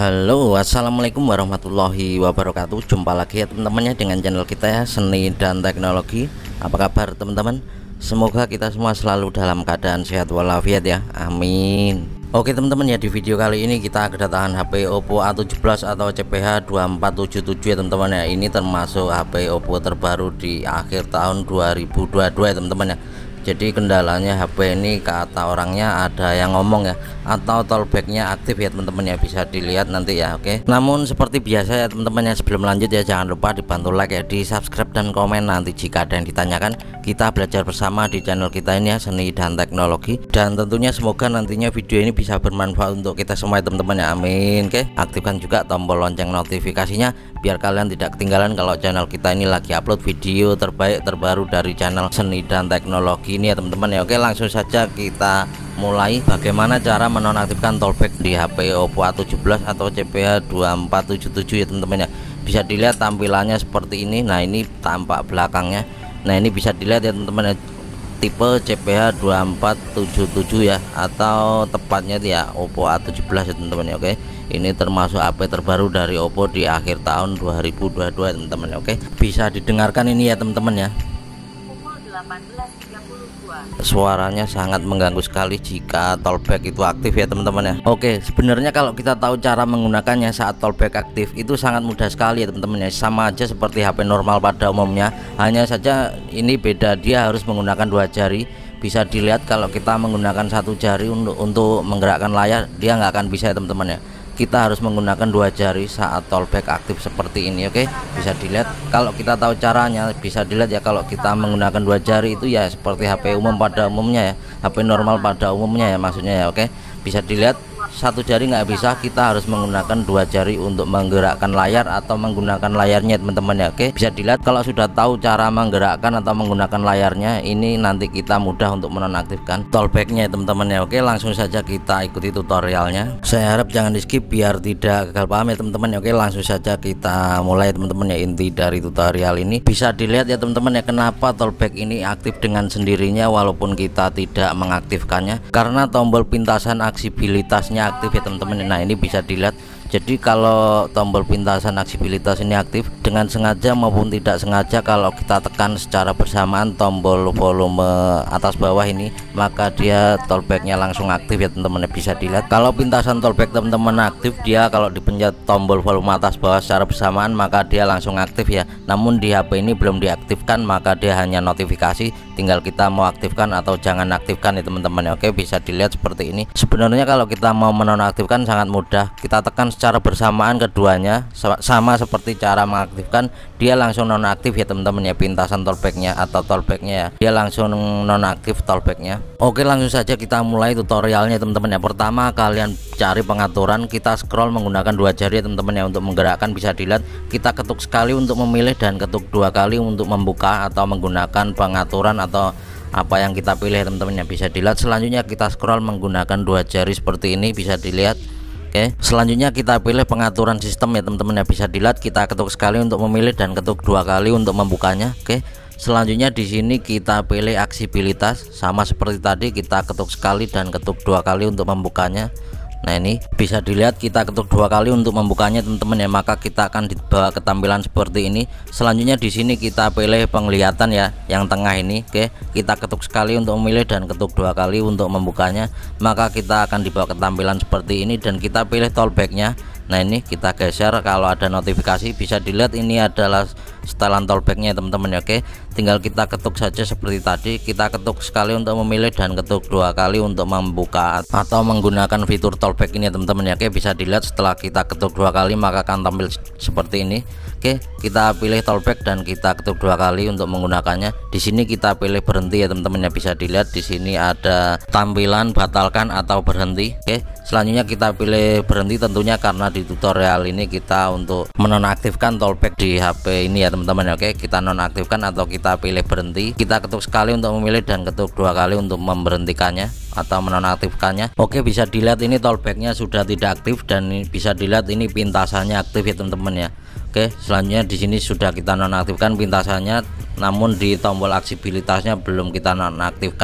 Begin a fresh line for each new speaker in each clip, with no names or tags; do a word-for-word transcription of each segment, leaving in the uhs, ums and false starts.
Halo, assalamualaikum warahmatullahi wabarakatuh. Jumpa lagi ya teman-teman ya dengan channel kita ya, Seni dan Teknologi. Apa kabar teman-teman? Semoga kita semua selalu dalam keadaan sehat walafiat ya, amin. Oke teman-teman ya, di video kali ini kita kedatangan H P Oppo A tujuh belas atau C P H dua empat tujuh tujuh ya teman-teman ya. Ini termasuk H P Oppo terbaru di akhir tahun dua ribu dua puluh dua ya teman-teman ya. Jadi kendalanya H P ini kata orangnya ada yang ngomong ya, atau tollbacknya aktif ya teman-teman ya, bisa dilihat nanti ya. Oke, namun seperti biasa ya teman-teman ya, sebelum lanjut ya jangan lupa dibantu like ya, di subscribe dan komen. Nanti jika ada yang ditanyakan kita belajar bersama di channel kita ini ya, Seni dan Teknologi. Dan tentunya semoga nantinya video ini bisa bermanfaat untuk kita semua ya teman-teman ya, amin. Oke, aktifkan juga tombol lonceng notifikasinya biar kalian tidak ketinggalan kalau channel kita ini lagi upload video terbaik terbaru dari channel Seni dan Teknologi ini ya teman-teman ya. Oke, langsung saja kita mulai bagaimana cara menonaktifkan tollback di H P Oppo A tujuh belas atau C P H dua empat tujuh tujuh ya teman-teman ya. Bisa dilihat tampilannya seperti ini. Nah, ini tampak belakangnya. Nah, ini bisa dilihat ya teman-teman ya, tipe C P H dua empat tujuh tujuh ya, atau tepatnya ya Oppo A tujuh belas ya teman-teman ya. Oke, ini termasuk H P terbaru dari Oppo di akhir tahun dua ribu dua puluh dua teman-teman ya. Oke, bisa didengarkan ini ya teman-teman ya,
pukul delapan belas tiga puluh dua.
Suaranya sangat mengganggu sekali jika tollback itu aktif ya teman-teman ya. Oke, sebenarnya kalau kita tahu cara menggunakannya saat tollback aktif itu sangat mudah sekali ya teman-teman ya, sama aja seperti H P normal pada umumnya, hanya saja ini beda, dia harus menggunakan dua jari. Bisa dilihat kalau kita menggunakan satu jari untuk untuk menggerakkan layar, dia nggak akan bisa ya teman-teman ya. Kita harus menggunakan dua jari saat tollback aktif seperti ini. Oke, bisa dilihat kalau kita tahu caranya, bisa dilihat ya, kalau kita menggunakan dua jari itu ya seperti H P umum pada umumnya ya, H P normal pada umumnya ya maksudnya ya. Oke, bisa dilihat satu jari nggak bisa, kita harus menggunakan dua jari untuk menggerakkan layar atau menggunakan layarnya teman-teman ya. Oke, bisa dilihat kalau sudah tahu cara menggerakkan atau menggunakan layarnya, ini nanti kita mudah untuk menonaktifkan tollbacknya teman-teman ya. Oke, langsung saja kita ikuti tutorialnya. Saya harap jangan di skip biar tidak gagal paham ya teman-teman ya. Oke, langsung saja kita mulai teman-teman ya. Inti dari tutorial ini bisa dilihat ya teman-teman ya, kenapa tollback ini aktif dengan sendirinya walaupun kita tidak mengaktifkannya, karena tombol pintasan aksibilitasnya aktif ya teman-teman. Nah, ini bisa dilihat, jadi kalau tombol pintasan aksibilitas ini aktif dengan sengaja maupun tidak sengaja, kalau kita tekan secara bersamaan tombol volume atas bawah ini, maka dia tollbacknya langsung aktif ya teman-teman. Bisa dilihat kalau pintasan tollback teman-teman aktif, dia kalau dipencet tombol volume atas bawah secara bersamaan maka dia langsung aktif ya. Namun di H P ini belum diaktifkan, maka dia hanya notifikasi, tinggal kita mau aktifkan atau jangan aktifkan ya teman-teman. Oke, bisa dilihat seperti ini. Sebenarnya kalau kita mau menonaktifkan sangat mudah, kita tekan secara bersamaan keduanya, sama seperti cara mengaktifkan, dia langsung nonaktif ya teman-teman ya, pintasan tollbacknya atau tollbacknya ya, dia langsung nonaktif tollbacknya. Oke, langsung saja kita mulai tutorialnya teman-teman ya. Pertama, kalian cari pengaturan, kita scroll menggunakan dua jari ya teman-teman ya untuk menggerakkan. Bisa dilihat kita ketuk sekali untuk memilih dan ketuk dua kali untuk membuka atau menggunakan pengaturan atau apa yang kita pilih teman-teman ya. Bisa dilihat selanjutnya kita scroll menggunakan dua jari seperti ini, bisa dilihat. Oke, selanjutnya kita pilih pengaturan sistem ya teman-teman ya. Bisa dilihat kita ketuk sekali untuk memilih dan ketuk dua kali untuk membukanya. Oke, selanjutnya di sini kita pilih aksibilitas, sama seperti tadi, kita ketuk sekali dan ketuk dua kali untuk membukanya. Nah, ini bisa dilihat kita ketuk dua kali untuk membukanya teman-teman ya, maka kita akan dibawa ke tampilan seperti ini. Selanjutnya di sini kita pilih penglihatan ya, yang tengah ini. Oke, kita ketuk sekali untuk memilih dan ketuk dua kali untuk membukanya, maka kita akan dibawa ke tampilan seperti ini dan kita pilih tollbacknya. Nah, ini kita geser, kalau ada notifikasi bisa dilihat ini adalah setelan tollbacknya teman-teman ya. Oke, tinggal kita ketuk saja seperti tadi, kita ketuk sekali untuk memilih dan ketuk dua kali untuk membuka atau menggunakan fitur tollback ini teman-teman ya. Oke, bisa dilihat setelah kita ketuk dua kali maka akan tampil seperti ini. Oke, kita pilih tollback dan kita ketuk dua kali untuk menggunakannya. Di sini kita pilih berhenti ya teman-teman ya. Bisa dilihat di sini ada tampilan batalkan atau berhenti. Oke, selanjutnya kita pilih berhenti tentunya karena di tutorial ini kita untuk menonaktifkan tollback di H P ini ya teman-teman ya. Oke, kita nonaktifkan atau kita pilih berhenti, kita ketuk sekali untuk memilih dan ketuk dua kali untuk memberhentikannya atau menonaktifkannya. Oke, bisa dilihat ini tollbacknya sudah tidak aktif dan bisa dilihat ini pintasannya aktif ya teman-teman ya. Oke, selanjutnya di sini sudah kita nonaktifkan pintasannya, namun di tombol aksibilitasnya belum kita nonaktifkan.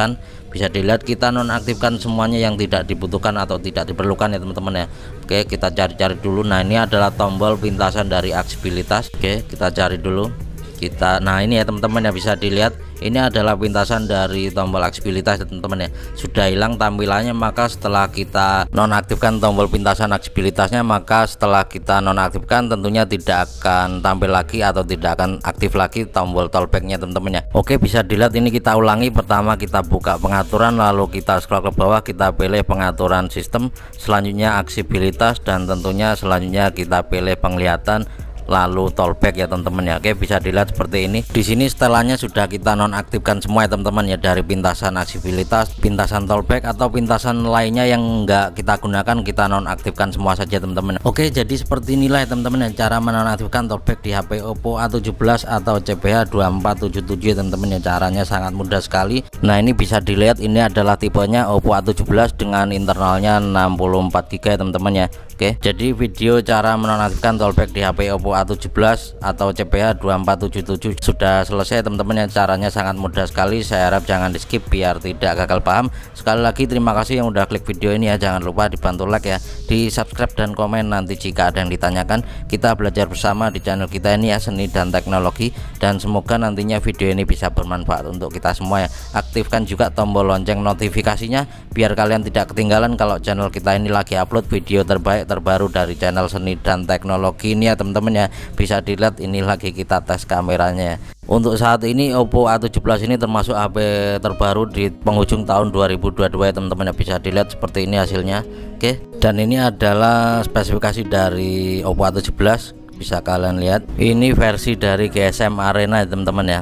Bisa dilihat kita nonaktifkan semuanya yang tidak dibutuhkan atau tidak diperlukan ya teman-teman ya. Oke, kita cari-cari dulu. Nah, ini adalah tombol pintasan dari aksibilitas. Oke, kita cari dulu. Kita nah ini ya teman-teman ya, bisa dilihat ini adalah pintasan dari tombol aksibilitas ya teman-teman ya. Sudah hilang tampilannya, maka setelah kita nonaktifkan tombol pintasan aksibilitasnya, maka setelah kita nonaktifkan tentunya tidak akan tampil lagi atau tidak akan aktif lagi tombol tollbacknya teman-teman ya. Oke, bisa dilihat ini kita ulangi. Pertama kita buka pengaturan, lalu kita scroll ke bawah, kita pilih pengaturan sistem, selanjutnya aksibilitas, dan tentunya selanjutnya kita pilih penglihatan lalu tollback ya teman-teman ya. Oke, bisa dilihat seperti ini. Di sini setelahnya sudah kita nonaktifkan semua ya teman-teman ya, dari pintasan aksibilitas, pintasan tollback atau pintasan lainnya yang enggak kita gunakan, kita nonaktifkan semua saja teman-teman. Oke, jadi seperti inilah ya teman-teman ya cara menonaktifkan tollback di H P Oppo A tujuh belas atau C P H dua empat tujuh tujuh ya teman-teman ya. Caranya sangat mudah sekali. Nah, ini bisa dilihat ini adalah tipenya Oppo A tujuh belas dengan internalnya enam puluh empat giga ya teman-teman ya. Oke, jadi video cara menonaktifkan tollback di H P Oppo A tujuh belas atau C P H dua empat tujuh tujuh sudah selesai teman-teman ya. Caranya sangat mudah sekali. Saya harap jangan di skip biar tidak gagal paham. Sekali lagi terima kasih yang udah klik video ini ya. Jangan lupa dibantu like ya, di subscribe dan komen nanti jika ada yang ditanyakan. Kita belajar bersama di channel kita ini ya, seni dan teknologi, dan semoga nantinya video ini bisa bermanfaat untuk kita semua ya. Aktifkan juga tombol lonceng notifikasinya biar kalian tidak ketinggalan kalau channel kita ini lagi upload video terbaik terbaru dari channel seni dan teknologi ini ya teman-teman ya. Bisa dilihat ini lagi kita tes kameranya. Untuk saat ini Oppo A tujuh belas ini termasuk H P terbaru di penghujung tahun dua ribu dua puluh dua ya teman-teman ya. Bisa dilihat seperti ini hasilnya. Oke, dan ini adalah spesifikasi dari Oppo A tujuh belas. Bisa kalian lihat ini versi dari G S M Arena ya teman-teman ya.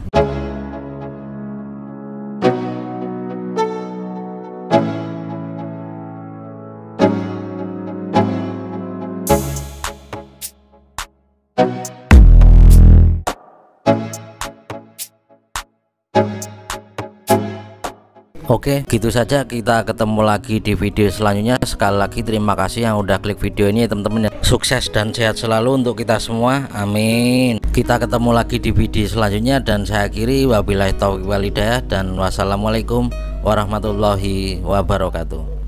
Oke, gitu saja, kita ketemu lagi di video selanjutnya. Sekali lagi terima kasih yang udah klik video ini ya teman-teman ya. Sukses dan sehat selalu untuk kita semua, amin. Kita ketemu lagi di video selanjutnya, dan saya akhiri wabillahi taufiq wal hidayah, dan wassalamualaikum warahmatullahi wabarakatuh.